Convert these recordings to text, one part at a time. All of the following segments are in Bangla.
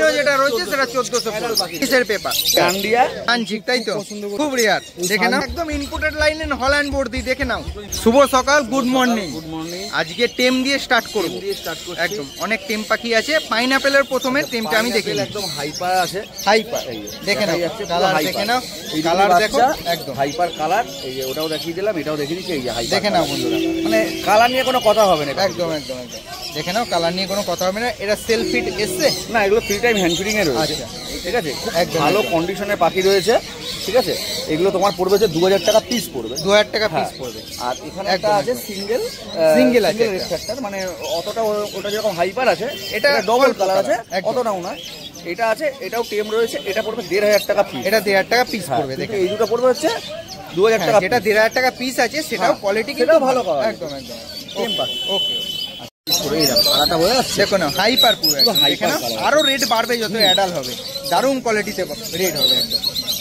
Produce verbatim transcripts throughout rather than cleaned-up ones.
যেটা রয়েছে সেটা চোদ্দশো কিসের পেপার গান্ডিয়া আনচিক, তাই তো খুব রেয়ার। দেখে নাও একদম ইনপুটেড লাইন এন্ড হল্যান্ড বর্দি। দেখে নাও শুভ সকাল, গুড মর্নিং। Good morning. আজকে টেম দিয়ে স্টার্ট করব, দিয়ে স্টার্ট করছি। একদম অনেক টেম পাখি আছে। পাইনাপেলের প্রথমে টেমটা আমি দেখে একদম হাইপার আছে, হাইপার। দেখে নাও কালার, দেখে নাও কালার, দেখো একদম হাইপার কালার। এই যে ওটাও দেখিয়ে দিলাম, এটাও দেখিয়ে দিচ্ছি। এই যে হাইপার, দেখে নাও বন্ধুরা, মানে কালার নিয়ে কোনো কথা হবে না। একদম একদম একদম দেখে নাও কালার নিয়ে কোনো কথা হবে না। এটা সেলফ ফিট এসছে না, এগুলো ফ্রি টাইম হ্যান্ড ফিডিং এ রয়েছে। ঠিক আছে, খুব ভালো কন্ডিশনের পাখি রয়েছে। ঠিক আছে, এগুলো তোমার পড়বে হচ্ছে দু হাজার টাকা পিস পড়বে, দু হাজার টাকা পিস পড়বে। আর এখানে একটা আছে সিঙ্গেল সিঙ্গেল আছে রেড, মানে অতটা ওটা যেরকম হাইপার আছে, এটা ডবল কালার আছে, অতটাও না। এটা আছে, এটাও টেম রয়েছে। এটা পড়বে দেড় হাজার টাকা পিস। এটা দেড় হাজার টাকা পিস পড়বে। দেখে এই দুটো পড়বে হচ্ছে দু হাজার টাকা। যেটা দেড় হাজার টাকা পিস আছে সেটাও কোয়ালিটি সেটাও ভালো, একদম একদম টেম পাখি। ওকে, দেখো না হাইপার পুরো দেখে না, আরো রেট বাড়বে যত অ্যাডাল হবে। দারুণ কোয়ালিটিতে রেট হবে, একদম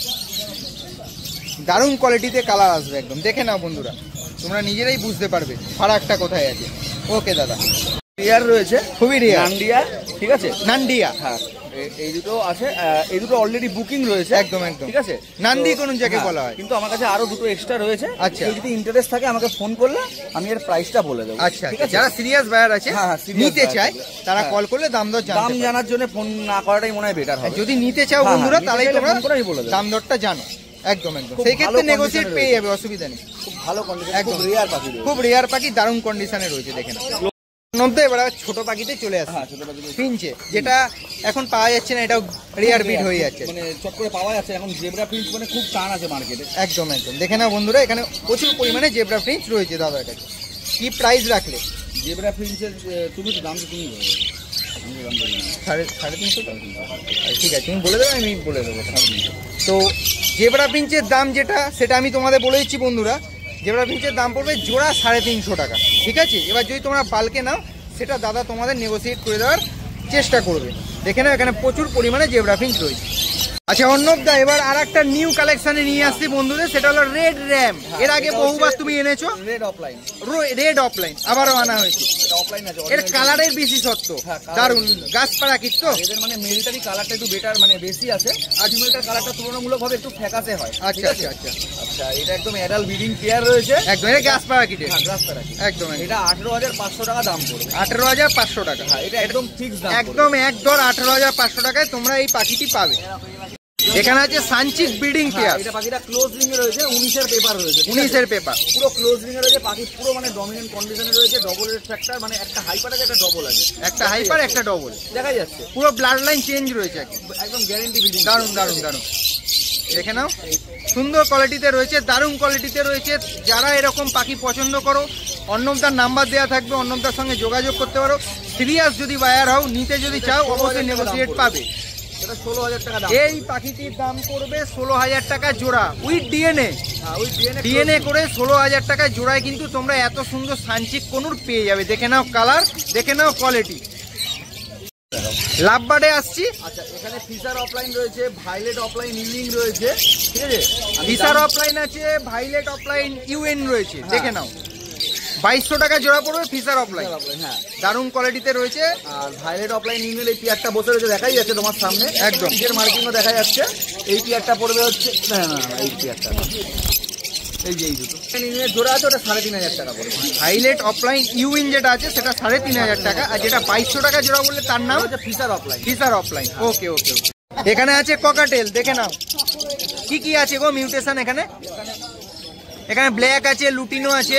দারুণ কোয়ালিটিতে কালার আসবে একদম। দেখে নাও বন্ধুরা, তোমরা নিজেরাই বুঝতে পারবে ফারাকটা কোথায় আছে। ওকে দাদা, রিয়ার রয়েছে, খুবই রিয়ার। নান্ডিয়া, ঠিক আছে, নান্ডিয়া, হ্যাঁ এই দুটো আছে। এই দুটো অলরেডি বুকিং রয়েছে, একদম একদম, ঠিক আছে। নান্দি কোন জায়গায় বলা হয়, কিন্তু আমার কাছে আরো দুটো এক্সট্রা রয়েছে। আচ্ছা, যদি ইন্টারেস্ট থাকে আমাকে ফোন করলে আমি এর প্রাইসটা বলে দেবো। আচ্ছা, ঠিক আছে। যারা সিরিয়াস বায়ার আছে নিতে চায় তারা কল করলে দাম দর দাম জানার জন্য ফোন না করাটাই মনে হয় বেটার হবে। যদি নিতে চাও বন্ধুরা তাহলেই তোমরা বলে দেবো, দাম দরটা জানো। একদম একদম, সেই ক্ষেত্রে নেগোশিয়েট পেয়ে যাবে, অসুবিধা নেই। খুব ভালো কন্ডিশন, একদম রেয়ার পাখি, খুব রেয়ার পাখি, দারুণ কন্ডিশনে রয়েছে। দেখেন মধ্যে এবার ছোট পাখিতে চলে আসে ফিঞ্চে, যেটা এখন পাওয়া যাচ্ছে না, এটাও রেয়ার বিট হয়ে যাচ্ছে, মানে চট করে পাওয়া যাচ্ছে এখন। জেব্রা ফিঞ্চ মানে খুব টান আছে মার্কেটে। একদম একদম, দেখে নাও বন্ধুরা, এখানে প্রচুর পরিমাণে জেব্রা ফিঞ্চ রয়েছে দাদার কাছে। কি প্রাইস রাখলে জেব্রা ফিঞ্চের? তুমি তো দাম তো তুমি বলবে, সাড়ে সাড়ে তিনশো ঠিক আছে, তুমি বলে দেবে, আমি বলে দেবো সাড়ে তিনশো। তো জেব্রা ফিঞ্চের দাম যেটা সেটা আমি তোমাদের বলে দিচ্ছি বন্ধুরা। জেব্রা ফিঞ্চের দাম পড়বে জোড়া সাড়ে তিনশো টাকা, ঠিক আছে। এবার যদি তোমরা বাল্কে নাও সেটা দাদা তোমাদের নেগোসিয়েট করে দেওয়ার চেষ্টা করবে। দেখে নাও এখানে প্রচুর পরিমাণে জেব্রা ফিঞ্চ রয়েছে। আচ্ছা অর্ণবদা, এবার আর একটা নিউ কালেকশনে নিয়ে আসছি বন্ধুদের, সেটা হলো রেড র্যাম। এর আগে বহুবার তুমি এনেছো রেড অফলাইন, রেড অফলাইন আবারও আনা হয়েছে। এর কালারের বিশেষত্ব দারুণ, গাছপাড়া কিন্তু এদের মানে মিলিটারি কালারটা একটু বেটার, মানে বেশি আছে। আর মিলিটারি কালারটা তুলনামূলকভাবে একটু ফ্যাকাসে হয়। আচ্ছা আচ্ছা আচ্ছা আচ্ছা, এটা একদম অ্যাডাল ব্রিডিং পেয়ার রয়েছে, একদম। এটা গাছপাড়া কিটে, গাছপাড়া একদম। এটা আঠারো হাজার পাঁচশো টাকা দাম পড়বে, আঠারো হাজার পাঁচশো টাকা। হ্যাঁ, এটা একদম ফিক্স দাম, একদম এক দর আঠারো হাজার পাঁচশো টাকায় তোমরা এই পাখিটি পাবে। এখানে আছে সানচিক ব্রিডিং পেয়ার। এটা পাখিটা ক্লোজ রিং এ রয়েছে, উনিশের পেপার রয়েছে, উনিশের পেপার, পুরো ক্লোজ রিং এ রয়েছে। পাখি পুরো মানে ডমিনেন্ট কন্ডিশনে রয়েছে। ডবল এর ফ্যাক্টর, মানে একটা হাইপার আছে, একটা ডবল আছে, একটা হাইপার একটা ডবল দেখা যাচ্ছে। পুরো ব্লাড লাইন চেঞ্জ রয়েছে, একদম গ্যারান্টি ব্রিডিং। দারুণ দারুণ দারুণ, দেখে নাও সুন্দর কোয়ালিটিতে রয়েছে, দারুণ কোয়ালিটিতে রয়েছে। যারা এরকম পাখি পছন্দ করো, অর্ণবদার নাম্বার দেওয়া থাকবে, অর্ণবদার সঙ্গে যোগাযোগ করতে পারো। সিরিয়াস যদি বায়ার হও, নিতে যদি চাও, অবশ্যই নেগোসিয়েট পাবে। ষোলো হাজার টাকা দাম। এই পাখিটির দাম পড়বে ষোলো হাজার টাকা জোড়া, উইথ ডিএনএ। ডিএনএ করে ষোলো হাজার টাকা জোড়ায় কিন্তু তোমরা এত সুন্দর সানচিক কোনুর পেয়ে যাবে। দেখে নাও কালার, দেখে নাও কোয়ালিটি। লাভবার্ডে আসছি। আচ্ছা, এখানে ফিশার অফলাইন রয়েছে, ভাইলেট অফলাইন ইউইং রয়েছে, ঠিক আছে। ফিশার অফলাইন আছে, ভাইলেট অফলাইন ইউএন রয়েছে। দেখে নাও বাইশশো টাকা জোড়া পড়বে ফিশার অফলাইন। হ্যাঁ, দারুণ কোয়ালিটিতে রয়েছে। আর ভাইলেট অফলাইন ইউএন এই পিয়ারটা বসে রয়েছে, দেখাই যাচ্ছে তোমার সামনে, একদম নিজের মার্কিংও দেখা যাচ্ছে। এই পিয়ারটা পড়বে হচ্ছে, না না এই পিয়ারটা, এই যে এই দুটো জোড়া আছে, ওটা সাড়ে তিন হাজার টাকা পড়বে। হাইলাইট অফলাইন ইউইন যেটা আছে সেটা সাড়ে তিন হাজার টাকা, আর যেটা বাইশশো টাকা জোড়া বললে তার নাম হচ্ছে Fischer opaline. Fischer opaline, okay okay okay. এখানে আছে ককাটেল, দেখে নাও কি কি আছে গো মিউটেশন। এখানে এখানে ব্ল্যাক আছে, লুটিনো আছে।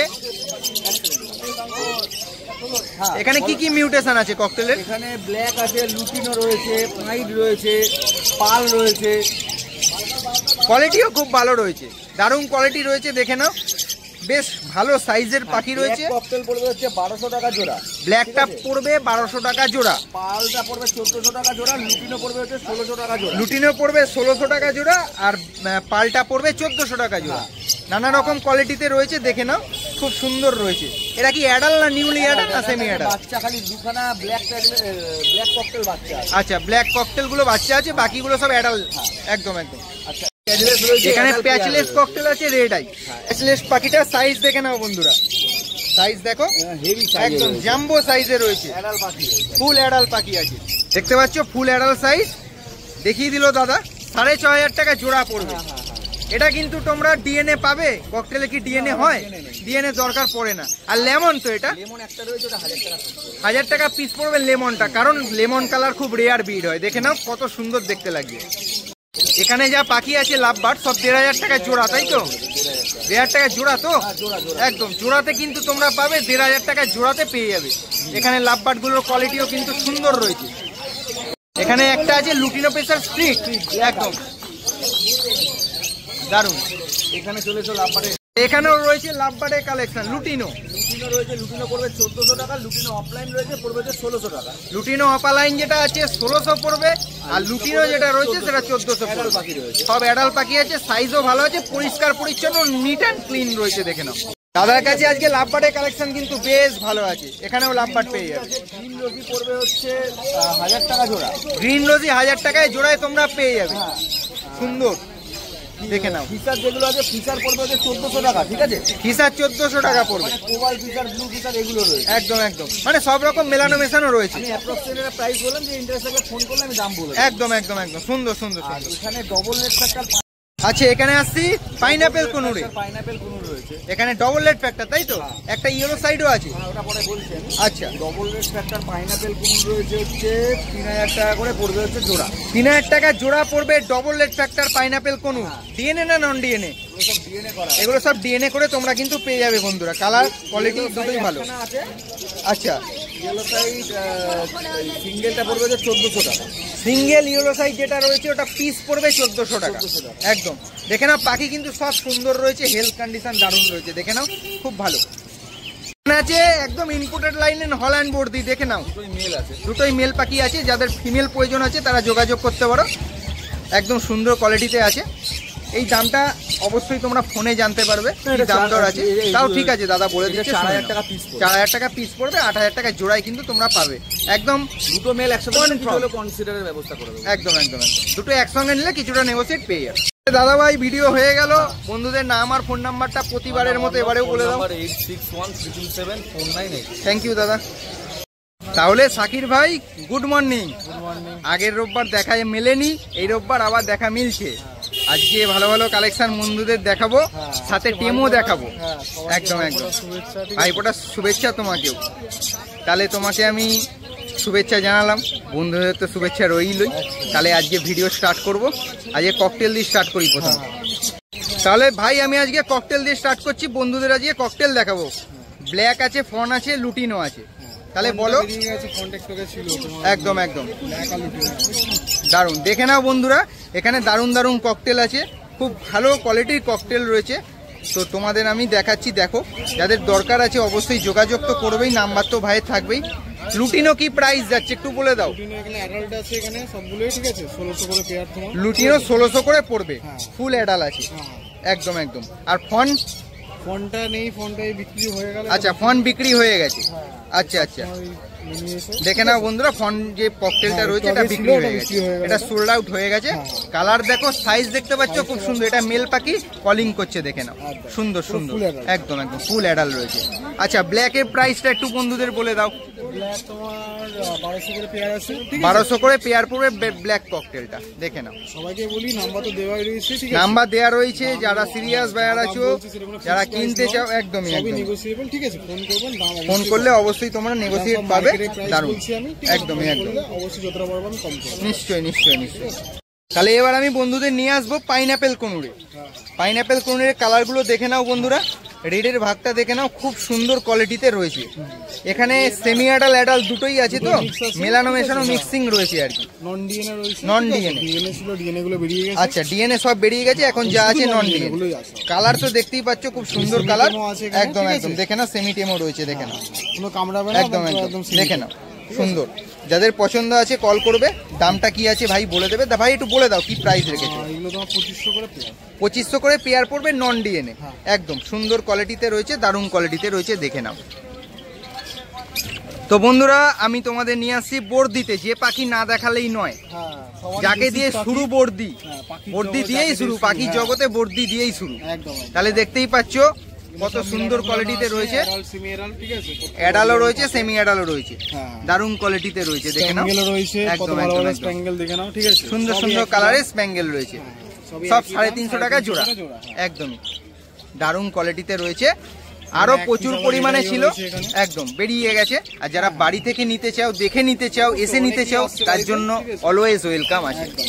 এখানে কি কি মিউটেশন আছে ককটেলের? এখানে ব্ল্যাক আছে, লুটিনো রয়েছে, পাইড রয়েছে, পাল রয়েছে। কোয়ালিটিও খুব ভালো রয়েছে, দারুণ কোয়ালিটি রয়েছে। দেখে নাও বেশ ভালো সাইজের পাখি রয়েছে। ককটেল পড়বে হচ্ছে বারোশো টাকা জোড়া, ব্ল্যাকটা পড়বে বারোশো টাকা জোড়া, পালটা পড়বে চোদ্দশো টাকা জোড়া, লুটিনো পড়বে হচ্ছে ষোলোশো টাকা জোড়া। লুটিনো পড়বে ষোলোশো টাকা জোড়া, আর পালটা পড়বে চোদ্দশো টাকা জোড়া। নানা রকম কোয়ালিটিতে রয়েছে, দেখে নাও খুব সুন্দর রয়েছে। এরা কি অ্যাডাল না নিউলি অ্যাডাল না সেমি অ্যাডাল? বাচ্চা খালি দুখানা ব্ল্যাক ব্ল্যাক ককটেল বাচ্চা। আচ্ছা, ব্ল্যাক ককটেল গুলো বাচ্চা আছে, বাকিগুলো সব অ্যাডাল। একদম একদম। আচ্ছা, এখানে প্যাচলেস ককটেল আছে, রেড আই। প্যাচলেস পাখিটার সাইজ দেখে নাও বন্ধুরা, সাইজ দেখো একদম জাম্বো সাইজে রয়েছে, ফুল অ্যাডাল পাখি আছে। দেখতে পাচ্ছ ফুল অ্যাডাল সাইজ দেখিয়ে দিল দাদা, সাড়ে ছ হাজার টাকা জোড়া পড়বে। এটা কিন্তু তোমরা ডিএনএ পাবে, ককটেলে কি ডিএনএ হয়? ডিএনএ দরকার পড়ে না। আর লেমন তো এটা লেমন একটা রয়েছে, ওটা হাজার টাকা হাজার টাকা পিস পড়বে লেমনটা, কারণ লেমন কালার খুব রেয়ার ব্রিড হয়। দেখে নাও কত সুন্দর দেখতে লাগবে। এখানে যা পাখি আছে লাভ বার্ড সব দেড় হাজার টাকা জোড়া, তাই তো? দেড় হাজার টাকা জোড়া তো একদম জোড়াতে কিন্তু তোমরা পাবে, দেড় হাজার টাকা জোড়াতে পেয়ে যাবে। এখানে লাভ বার্ড গুলোর কোয়ালিটিও কিন্তু সুন্দর রয়েছে। এখানে একটা আছে লুটিনো পেসার স্ট্রিট, একদম দারুন। এখানে চলে এসো লাভবার্ডে, এখানেও রয়েছে লাভবার্ডের কালেকশন। লুটিনো লুটিনো রয়েছে, লুটিনো পড়বে চোদ্দশো টাকা, লুটিনো অফলাইন রয়েছে পড়বে হচ্ছে ষোলোশো টাকা। লুটিনো অপালাইন যেটা আছে ষোলোশো পড়বে, আর লুটিনো যেটা রয়েছে সেটা চোদ্দশো পড়বে। পাখি রয়েছে, সব অ্যাডাল পাখি আছে, সাইজও ভালো আছে, পরিষ্কার পরিচ্ছন্ন নিট অ্যান্ড ক্লিন রয়েছে। দেখে নাও দাদার কাছে আজকে লাভবার্ডের কালেকশন কিন্তু বেশ ভালো আছে। এখানেও লাভবার্ড পেয়ে যাবে। গ্রিন রোজি পড়বে হচ্ছে হাজার টাকা জোড়া, গ্রিন রোজি হাজার টাকায় জোড়ায় তোমরা পেয়ে যাবে, সুন্দর দেখে নাও। ফিচার যেগুলো আছে ফিচার পড়বে হচ্ছে চোদ্দশো টাকা, ঠিক আছে? ফিসার চোদ্দশো টাকা পড়বে, কোবাল ফিচার, ব্লু ফিচার এগুলো রয়েছে একদম একদম, মানে সব রকম মেলানো মেশানো রয়েছে। আমি অ্যাপ্রক্সিমেট প্রাইস বললাম, যে ইন্টারেস্ট থাকলে ফোন করলে আমি দাম বলবো। একদম একদম একদম সুন্দর সুন্দর আর সুন্দর। এখানে ডবল রেড ফ্যাক্টর আচ্ছা এখানে আসছি পাইনাপেল কোনুরে। পাইনাপেল কোন রয়েছে, এখানে ডবল রেড ফ্যাক্টর, তাই তো? একটা ইয়েলো সাইডও আছে। হ্যাঁ ওটা পরে বলছেন। আচ্ছা ডবল রেড ফ্যাক্টর পাইনাপেল কোন রয়েছে হচ্ছে তিন হাজার টাকা করে পড়বে হচ্ছে জোড়া। তিন হাজার টাকা জোড়া পড়বে ডবল রেড ফ্যাক্টর পাইনাপেল কোনু। ডিএনএ না নন ডিএনএ? এগুলো সব ডিএনএ করা, এগুলো সব ডিএনএ করে তোমরা কিন্তু পেয়ে যাবে বন্ধুরা। কালার কোয়ালিটি দুটোই ভালো। আছে আচ্ছা ইয়েলো সাইড সিঙ্গেলটা পড়বে হচ্ছে চোদ্দশো টাকা। সিঙ্গেল ইয়েলো সাইজ যেটা রয়েছে ওটা পিস পড়বে চোদ্দশো টাকা, একদম। দেখে নাও পাখি কিন্তু সব সুন্দর রয়েছে, হেলথ কন্ডিশন দারুণ রয়েছে। দেখে নাও খুব ভালো। এখানে আছে একদম ইনপুটেড লাইনের হল্যান্ড বর্দি। দেখে নাও দুটোই মেল আছে, দুটোই মেল পাখি আছে। যাদের ফিমেল প্রয়োজন আছে তারা যোগাযোগ করতে পারো, একদম সুন্দর কোয়ালিটিতে আছে। এই দামটা অবশ্যই তোমরা ফোনে জানতে পারবে কি দাম দর আছে। তাও ঠিক আছে দাদা বলে দিচ্ছে, চার হাজার টাকা পিস, চার হাজার টাকা পিস পড়বে, আট হাজার টাকা জোড়ায় কিন্তু তোমরা পাবে। একদম দুটো মেল একসাথে কনসিডারের ব্যবস্থা করে দেবো। একদম একদম একদম দুটো একসঙ্গে নিলে কিছুটা নেগোসিয়েট পেয়ে যাবে। দাদা ভাই ভিডিও হয়ে গেল, বন্ধুদের নাম আর ফোন নাম্বারটা প্রতিবারের মতো এবারেও বলে দাও। Eight six one triple seven four nine eight. Thank you দাদা। তাহলে সাকির ভাই গুড মর্নিং। Good morning. আগের রোববার দেখা মেলেনি, এই রোববার আবার দেখা মিলছে। আজকে ভালো ভালো কালেকশন বন্ধুদের দেখাবো, সাথে টেমও দেখাবো। একদম একদম ভাইপোটা শুভেচ্ছা তোমাকেও। তাহলে তোমাকে আমি শুভেচ্ছা জানালাম, বন্ধুদের তো শুভেচ্ছা রইলই। তাহলে আজকে ভিডিও স্টার্ট করব। আজকে ককটেল দিয়ে স্টার্ট করি প্রথম। তাহলে ভাই আমি আজকে ককটেল দিয়ে স্টার্ট করছি, বন্ধুদের আজকে ককটেল দেখাবো। ব্ল্যাক আছে, ফন আছে, লুটিনো আছে। তাহলে বলো। একদম একদম দারুণ। দেখে নাও বন্ধুরা, এখানে দারুণ দারুণ ককটেল আছে, খুব ভালো কোয়ালিটির ককটেল রয়েছে। তো তোমাদের আমি দেখাচ্ছি, দেখো। যাদের দরকার আছে অবশ্যই যোগাযোগ তো করবেই, নাম্বার তো ভাইয়ের থাকবেই। লুটিনো কি প্রাইস যাচ্ছে একটু বলে দাও। লুটিনো ষোলোশো করে পড়বে, ফুল অ্যাডাল আছে, একদম একদম। আর ফন ফোনটা নেই, ফোনটাই বিক্রি হয়ে গেল। আচ্ছা ফোন বিক্রি হয়ে গেছে, আচ্ছা আচ্ছা। দেখে নাও বন্ধুরা, ফোন যে ককটেলটা রয়েছে এটা বিক্রি হয়ে গেছে, এটা সোল্ড আউট হয়ে গেছে। কালার দেখো, সাইজ দেখতে পাচ্ছ খুব সুন্দর। এটা মেল পাখি কলিং করছে, দেখে নাও সুন্দর সুন্দর, একদম একদম ফুল অ্যাডাল রয়েছে। আচ্ছা ব্ল্যাকের প্রাইসটা একটু বন্ধুদের বলে দাও। বারোশো করে পেয়ার পড়বে ব্ল্যাক ককটেলটা, দেখে নাও। সবাইকে বলি নাম্বার তো দেওয়াই রয়েছে, নাম্বার দেওয়া রয়েছে। যারা সিরিয়াস বায়ার আছো, যারা কিনতে চাও, একদমই নেগোসিয়েবল, ঠিক আছে? ফোন করবেন, ফোন করলে অবশ্যই তোমরা নেগোসিয়েট পাবে। দারুণ, একদমই একদম, অবশ্যই যতটা পারবেন কম করবেন। নিশ্চয়ই নিশ্চয়ই নিশ্চয়ই। তাহলে এবার আমি বন্ধুদের নিয়ে আসবো পাইনাপেল কোনুরে। পাইনাপেল কোনুরের কালারগুলো দেখে নাও বন্ধুরা, রেডের ভাগটা দেখে নাও, খুব সুন্দর কোয়ালিটিতে রয়েছে। এখানে সেমি অ্যাডাল অ্যাডাল দুটোই আছে, তো মেলানো মেশানো মিক্সিং রয়েছে আর কি। নন ডিএনএ রয়েছে, নন ডিএনএ ডিএনএ ছিল, ডিএনএ গুলো বেরিয়ে গেছে। আচ্ছা ডিএনএ সব বেরিয়ে গেছে, এখন যা আছে নন ডিএনএ। কালার তো দেখতেই পাচ্ছ, খুব সুন্দর কালার, একদম একদম। দেখে নাও সেমি টেমও রয়েছে, দেখে নাও, কোনো কামড়াবে না, একদম একদম। দেখে নাও সুন্দর। যাদের পছন্দ আছে কল করবে। দামটা কি আছে ভাই বলে দেবে। ভাই একটু বলে দাও কি প্রাইস রেখেছো। এগুলো তোমার পঁচিশশো করে পেয়ার, পঁচিশশো করে পেয়ার পড়বে, নন ডিএনএ, একদম সুন্দর কোয়ালিটিতে রয়েছে, দারুণ কোয়ালিটিতে রয়েছে, দেখে নাও। তো বন্ধুরা আমি তোমাদের নিয়ে আসছি বর্দিতে, যে পাখি না দেখালেই নয়, যাকে দিয়ে শুরু বর্দি, বর্দি দিয়েই শুরু, পাখি জগতে বর্দি দিয়েই শুরু। তাহলে দেখতেই পাচ্ছ কত সুন্দর কোয়ালিটিতে রয়েছে, সেমি এরাল, ঠিক আছে, অ্যাডালও রয়েছে, সেমি অ্যাডালও রয়েছে, হ্যাঁ দারুণ কোয়ালিটিতে রয়েছে, দেখে নাও। স্প্যাঙ্গেল রয়েছে, কত একদম, ভালো ভালো একদম, স্প্যাঙ্গেল দেখে নাও, ঠিক আছে, সুন্দর সবই সুন্দর একই কালারের দাম। স্প্যাঙ্গেল রয়েছে, সবই সব একই সাড়ে দাম, তিনশো টাকা জোড়া, জোড়া, হ্যাঁ। একদমই দারুণ কোয়ালিটিতে রয়েছে। আরো এক প্রচুর piece পরিমাণে আবার ছিল, রয়েছে এখানে। একদম বেরিয়ে গেছে। আর যারা বাড়ি থেকে নিতে চাও, দেখে নিতে চাও, এসে নিতে চাও, তার জন্য অলওয়েজ ওয়েলকাম আছে। একদম।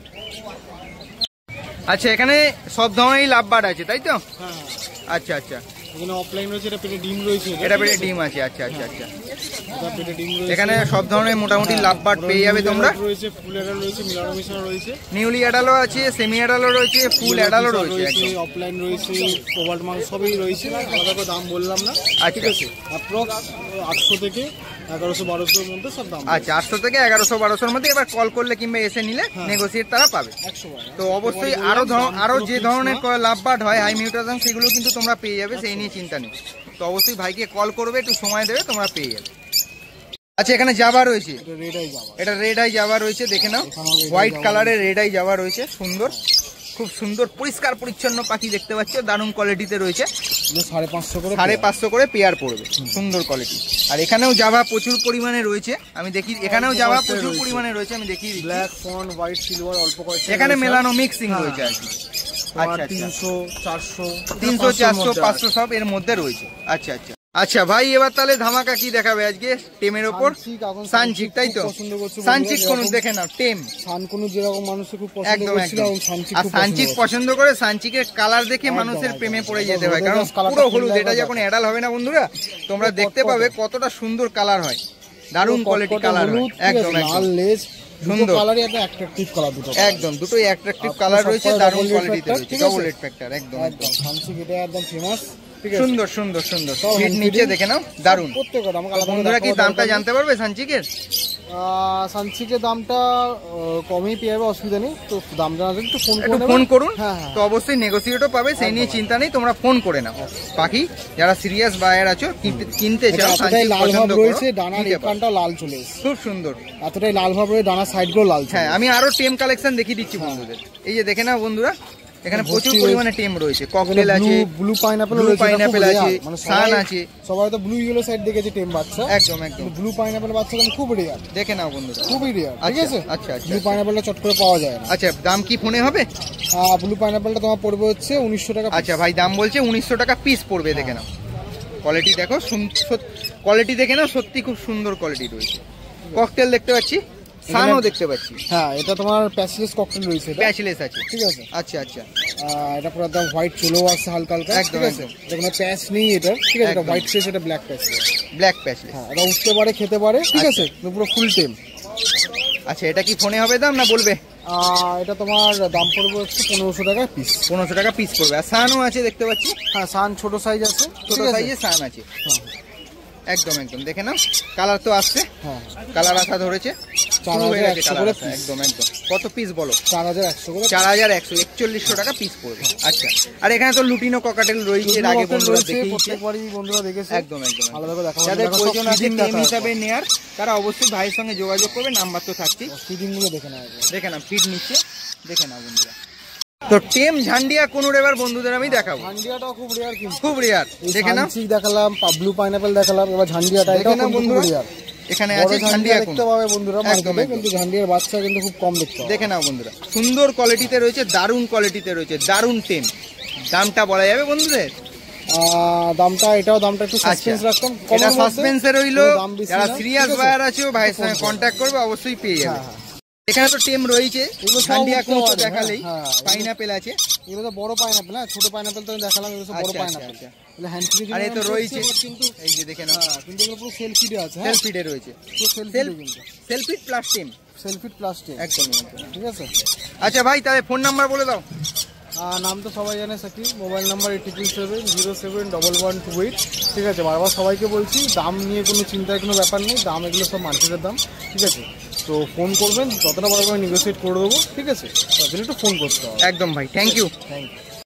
আচ্ছা, এখানে সব ধরনেরই লাভ বার্ড আছে, তাই তো? হ্যাঁ, আচ্ছা আচ্ছা, এখানে অফলাইন রয়েছে, এটা পেটে ডিম রয়েছে, এটা পেটে ডিম আছে, আচ্ছা আচ্ছা আচ্ছা। এটা পেটে ডিম রয়েছে। এখানে সব ধরনের মোটামুটি লাভ বার্ড পেয়ে যাবে তোমরা। রয়েছে, ফুল এরাল রয়েছে, মিলানো মিশানো রয়েছে, নিউলি অ্যাডালও আছে, সেমি অ্যাডালও রয়েছে, ফুল অ্যাডালও রয়েছে, একদম। অফলাইন রয়েছে, কোবাল্ট মাল সবই রয়েছে, আলাদা করে দাম বললাম না, ঠিক আচ্ছা আছে। অ্যাপ্রক্স আটশো থেকে এগারোশো বারোশোর মধ্যে সব দাম। আচ্ছা, আটশো থেকে এগারোশো বারোশোর মধ্যে। এবার কল করলে কিংবা এসে নিলে নেগোসিয়েট তারা পাবে। একশো টাকা। তো অবশ্যই আরো ধর- আরো যে ধরনের লাভ বার্ড হয় হাই মিউটেশন, সেগুলো কিন্তু তোমরা পেয়ে যাবে, সেই নিয়ে চিন্তা নেই। তো অবশ্যই ভাইকে কল করবে, একটু সময় দেবে, তোমরা পেয়ে যাবে। আচ্ছা, এখানে জাভা রয়েছে, এটা রেড আই যাওয়া। এটা রেড আই জাভা রয়েছে, দেখে নাও। হোয়াইট কালারের রেড আই জাভা রয়েছে, সুন্দর, খুব সুন্দর পরিষ্কার পরিচ্ছন্ন পাখি দেখতে পাচ্ছ, দারুণ কোয়ালিটিতে রয়েছে। সাড়ে পাঁচশো করে সাড়ে পাঁচশো করে পেয়ার পড়বে, সুন্দর কোয়ালিটি। আর এখানেও জাভা প্রচুর পরিমাণে রয়েছে, আমি দেখি এখানেও জাভা প্রচুর পরিমাণে রয়েছে, আমি দেখিয়ে দিচ্ছি। ব্ল্যাক ফন, হোয়াইট সিলভার অল্প কয়েকটা এখানে রয়েছে। মেলানো মিক্সিং হ্যাঁ। রয়েছে আর কি। তোমার আচ্ছা, আচ্ছা। তিনশো, চারশো, তিনশো, চারশো, পাঁচশো সব এর মধ্যে রয়েছে। আচ্ছা আচ্ছা আচ্ছা ভাই, এবার তাহলে ধামাকা কি দেখাবে আজকে টেমের ওপর? সানচিক, এখন সানচিক, তাই তো? খুব পছন্দ করছে সানচিক বন্ধুরা, কোন যেরকম- দেখে নাও, টেম সানকুনু যেরকম মানুষের খুব পছন্দ একদম করছিল, একদম। এবং সানচিক আর খুব সানচিক পছন্দ পছন্দ করে, সানচিকের কালার দেখে একদম, মানুষের একদম, প্রেমে একদম। পড়ে একদম যেতে হয়, কারণ হলুদ কালারটা পুরো হলুদ, কিনলে এটা একবার যখন অ্যাডাল হবে না বন্ধুরা, তোমরা দেখতে কটকটে। পাবে কতটা সুন্দর কালার হয়, দারুণ কোয়ালিটি কটকটে কালার হয়, হলুদ, ঠিক আছে, একদম লাল একদম লেজ, সুন্দর। সুন্দর কালারই একটা অ্যাট্রাকটিভ কালার দুটো। একদম, দুটোই অ্যাট্রাকটিভ আর কালার সব রয়েছে, কটা দারুণ double কোয়ালিটিতে reflector, রয়েছে, ঠিক আছে? ডবল রেড ফ্যাক্টর, একদম একদম একদম সানচিক এটা একদম ফেমাস, ঠিক আছে। সুন্দর সুন্দর সুন্দর। সব ফিট hand নিচে feeding, দেখে নাও, দারুণ। প্রত্যেকটা আমাকে আলাদা করে বন্ধুরা কি দেখাবো দামটা দরকার জানতে পারবে সানচিকের? আহ, সানচিকের দামটা আহ, কমই পেয়ে যাবে, অসুবিধা নেই। তো দাম জানার জন্য একটু ফোন করে একটু নেবে। ফোন করুন, হ্যাঁ, হ্যাঁ। তো অবশ্যই নেগোসিয়েটও পাবে, সেই নিয়ে চিন্তা নেই, তোমরা ফোন করে নাও। পাখি যারা সিরিয়াস বায়ার আছো, কিনতে- কিনতে এটা চাও, এতটাই সানচিক লাল পছন্দ ভাব করো, রয়েছে, ডানার নিতে পারো। এখানটা লাল চলে এসেছে, খুব সুন্দর। এতটাই লাল ভাব রয়েছে, ডানার সাইড গুলো লাল চলে হ্যাঁ, এসেছে। আমি আরো টেম কালেকশন দেখিয়ে দিচ্ছি বন্ধুদের। এই যে দেখে নাও বন্ধুরা, এখানে প্রচুর পরিমাণে টেম রয়েছে, ককটেল আছে, ব্লু পাইনাপেল ব্লু রয়েছে, পাইনাপেল আছে, মানে সান সবাই আছে, সবাই তো ব্লু ইয়েলো সাইড দেখেছে টেম বাচ্চা, একদম একদম ব্লু পাইনাপেল বাচ্চা কিন্তু খুব রেয়ার, দেখে নাও বন্ধুরা। খুবই রেয়ার, ঠিক আচ্ছা, আছে। আচ্ছা, আচ্ছা, ব্লু আচ্ছা। পাইনাপেলটা চট করে পাওয়া যায় না। আচ্ছা, দাম কি ফোনে হবে? ব্লু পাইনাপেলটা তোমার পড়বে হচ্ছে উনিশশো টাকা। আচ্ছা ভাই, দাম বলছে উনিশশো টাকা পিস পড়বে, দেখে নাও। কোয়ালিটি দেখো, কোয়ালিটি দেখে নাও, সত্যি খুব সুন্দর কোয়ালিটি রয়েছে। ককটেল দেখতে পাচ্ছি, সানও দেখতে পাচ্ছি, হ্যাঁ, এটা তোমার প্যাচলেস ককটেল রয়েছে, এটা, প্যাচলেস আছে, ঠিক আছে। আচ্ছা আচ্ছা আহ, এটা পুরো একদম হোয়াইট চলেও আসছে হালকা হালকা, একদম, ঠিক আছে। একদম। এটা কোনো প্যাচ নেই এটা, ঠিক আছে। এটা একদম। হোয়াইট ফেস, এটা ব্ল্যাক প্যাচ, ব্ল্যাক প্যাচলেস। হ্যাঁ, এটা উঠতে পারে, খেতে পারে, ঠিক আছে, কিন্তু পুরো ফুল টেম। আচ্ছা, এটা কি ফোনে হবে দাম না বলবে? আহ, এটা তোমার দাম পড়বে হচ্ছে পনেরোশো টাকা পিস। পনেরোশো টাকা পিস পড়বে। আর সানও আছে দেখতে পাচ্ছি, হ্যাঁ, সান ছোট সাইজ আছে, ছোট ঠিক আছে? সাইজে সান আছে, হ্যাঁ, একদম একদম দেখে নাও। কালার তো আসছে, হ্যাঁ, কালার আসা ধরেছে, চার শুরু হয়ে হাজার গেছে একশো কালার করে আসা, piece। একদম একদম। কত পিস বলো? চার হাজার একশো করে। চার হাজার একশো, একচল্লিশশো টাকা পিস পড়বে। আচ্ছা, আর এখানে তো লুটিনো ককাটেল রয়েছে, এর আগে Hotel বন্ধুরা রয়েছে, দেখিয়েছে, প্রত্যেকবারই বন্ধুরা দেখেছে, একদম একদম একদম। আলাদা করে দেখাবো। যাদের দেখো, সব প্রয়োজন আছে feeding টেম দেখা হিসাবে নেয়ার, তারা অবশ্যই ভাইয়ের সঙ্গে যোগাযোগ করবে, নাম্বার তো থাকছেই। ফিডিং গুলো দেখে নেওয়া যায়। দেখে নাও, ফিড নিচ্ছে, দেখে নাও বন্ধুরা। তো টেম ঝান্ডিয়া কোনুর এবার বন্ধুদের আমি দেখাবো, ঝান্ডিয়াটাও খুব রেয়ার কিন্তু। খুব রেয়ার, এই দেখে নাও, সানচিক দেখালাম, ব্লু পাইনাপেল দেখালাম, এবার ঝান্ডিয়াটা, দেখে এটাও নাও কিন্তু খুব বন্ধুরা। রেয়ার। এখানে বড় আছে ঝান্ডিয়া ঝান্ডিয়া কোন, দেখতে পাবে বন্ধুরা একদম, মার্কেটে, একদম। কিন্তু ঝান্ডিয়ার বাচ্চা কিন্তু খুব কম দেখতে পাবে। দেখে নাও বন্ধুরা, সুন্দর কোয়ালিটিতে রয়েছে, দারুণ কোয়ালিটিতে রয়েছে, দারুণ টেম। দামটা বলা যাবে বন্ধুদের? আহ, দামটা, এটাও দামটা একটু সাসপেন্স রাখতাম, এটা কমের মধ্যে। সাসপেন্সে রইলো, কোনো দাম বেশি যারা না, সিরিয়াস ঠিক আছে? বায়ার আছে ভাইয়ের সঙ্গে ফোন করবে। কন্ট্যাক্ট করবে, অবশ্যই পেয়ে যাবে। হ্যাঁ, হ্যাঁ। এখানে তো টেম রয়েছে, এগুলো সব ঝান্ডিয়া উঠতে কোন তো পারে, দেখালেই, হ্যাঁ, হ্যাঁ। পাইনাপেল আছে, এগুলো তো বড় পাইনাপেল, হ্যাঁ, ছোট পাইনাপেল তো আমি দেখালাম, এগুলো সব বড় আচ্ছা, আচ্ছা, পাইনাপেল। আচ্ছা। এগুলো হ্যান্ড ফিডে আর এ তো রয়েছে, কিন্তু, এই যে দেখে নাও, হ্যাঁ, কিন্তু এগুলো পুরো সেল ফিডে আছে, হ্যাঁ, সেলফ ফিডে রয়েছে, পুরো সেল সেলফ ফিডে কিন্তু, self feed plus tame, self feed plus tame, একদম একদম। ঠিক আছে। আচ্ছা ভাই, তাহলে ফোন নাম্বার বলে দাও। আর নাম তো সবাই জানে Sakib, mobile number eight two seven zero seven double one two eight, ঠিক আছে। বারবার সবাইকে বলছি, দাম নিয়ে কোনো চিন্তার কোনো ব্যাপার নেই, দাম এগুলো সব মার্কেটের দাম, ঠিক আছে। তো ফোন করবেন, যতটা বড় করে নেগোসিয়েট করে দেবো, ঠিক আছে। তার জন্য একটু ফোন করতে হবে। একদম ভাই, থ্যাংক ইউ। Thank you.